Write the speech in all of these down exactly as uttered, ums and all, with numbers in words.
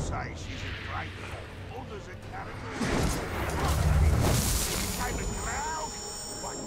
say she's ungrateful. Others are characters. Became a crowd. But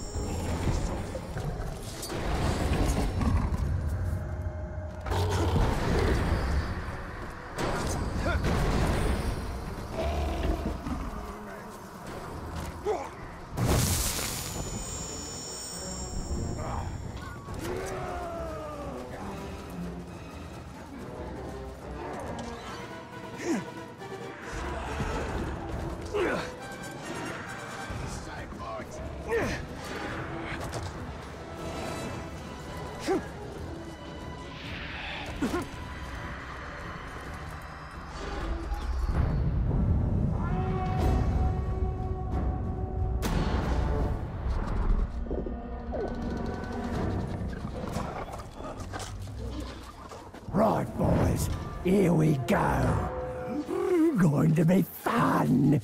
Right, boys, here we go. Going to be fun.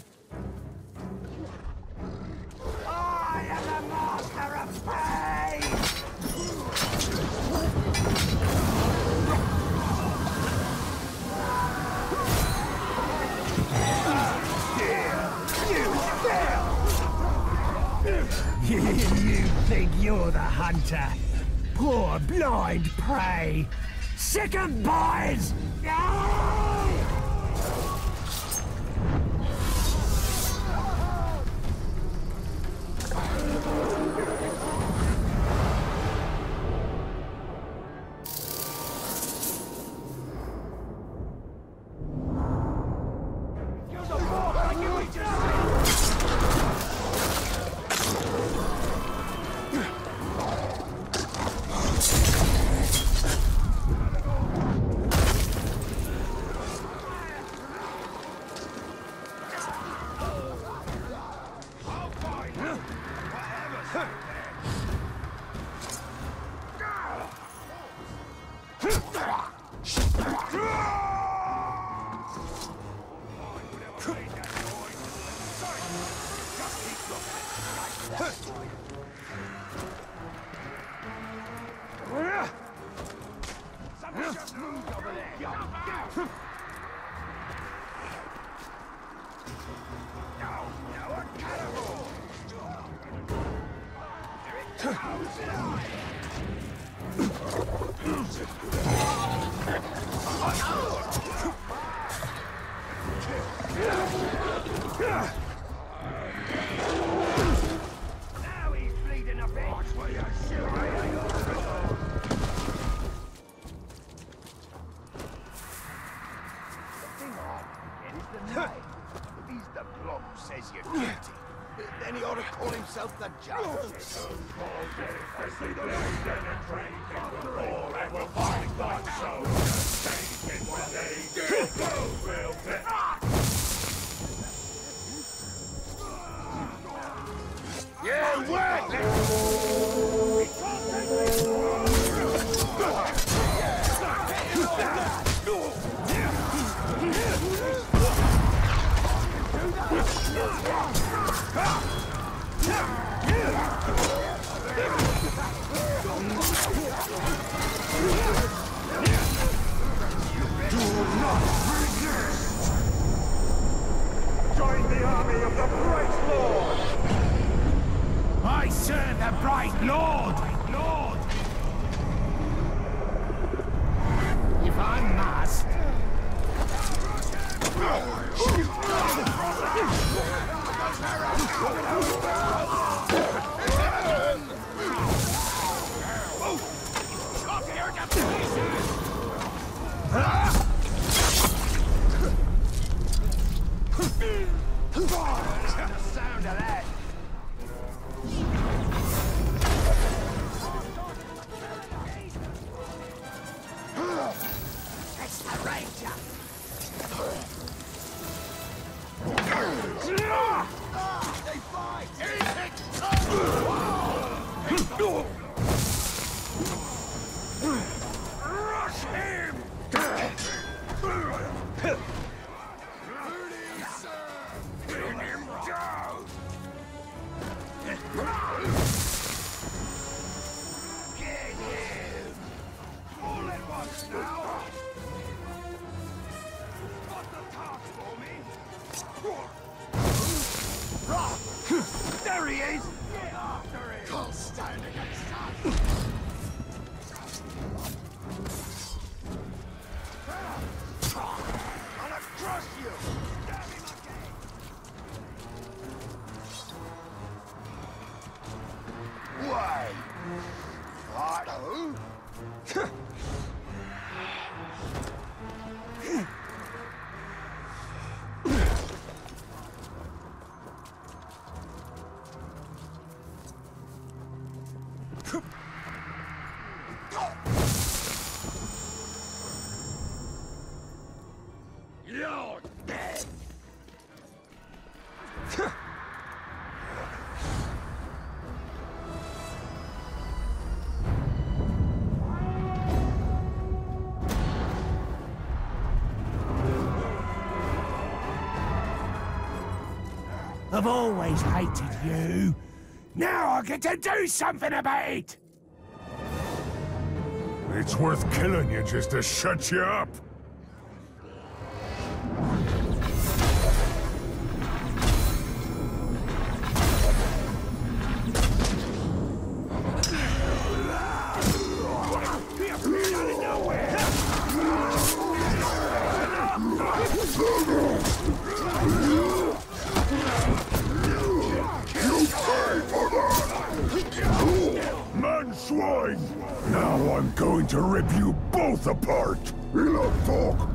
I am the master of pain! You think you're the hunter? Poor blind prey. Sick of boys! Now he's bleeding a bit. Watch where you're shooting. The thing I get is the name. If he's the blob who says you're guilty, then he ought to call himself the judge. See the legend and drink in the roar, and we'll find like so. Take it when they do, go, we'll fit. Yeah, wet! Join the army of the Bright Lord! I serve the Bright Lord! Lord! If I must. The sound of that. That's the ranger. They fight. Rush him. Bring him down. Get him. All at once now. What the There he is! Get after him! Can't stand against us! I'll crush you! Stab him again! Why? Hardo? You're dead! I've always hated you. Now I get to do something about it! It's worth killing you just to shut you up. Man swine! Now I'm going to rip you both apart! Enough talk!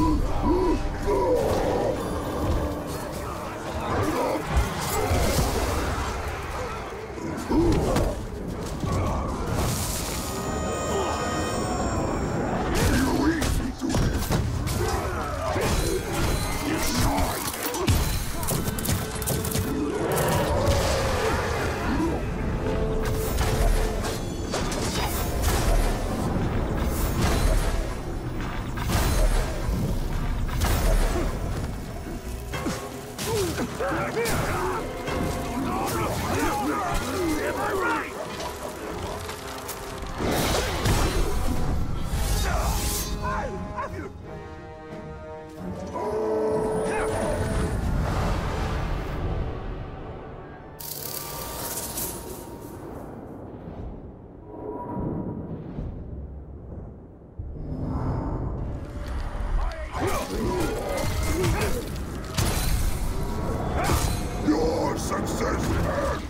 Your success ends!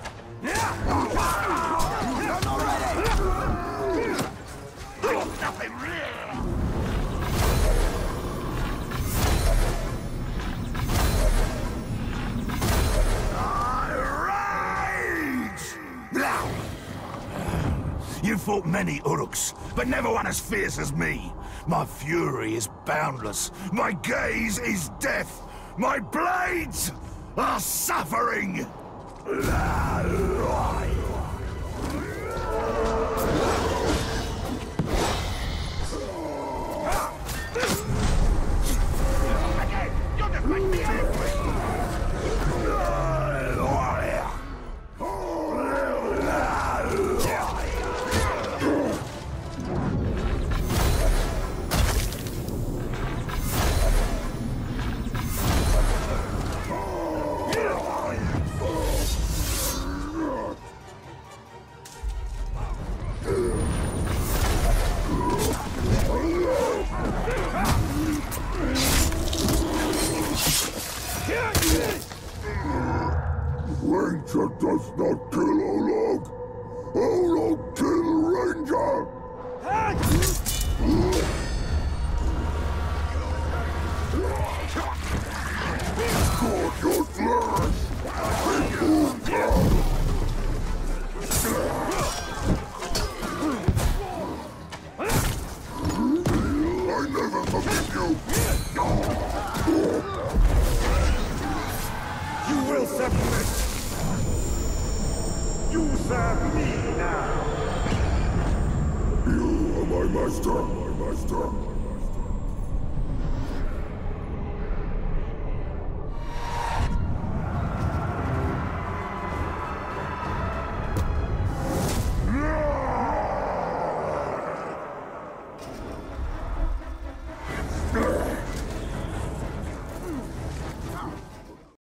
Nothing You fought many Uruks, but never one as fierce as me. My fury is boundless. My gaze is death. My blades are suffering. You'll just make me angry! Ranger does not kill Olog. Olog kill Ranger. Got your flash. I never forgive you. You will submit! You serve me now! You are my master, my master.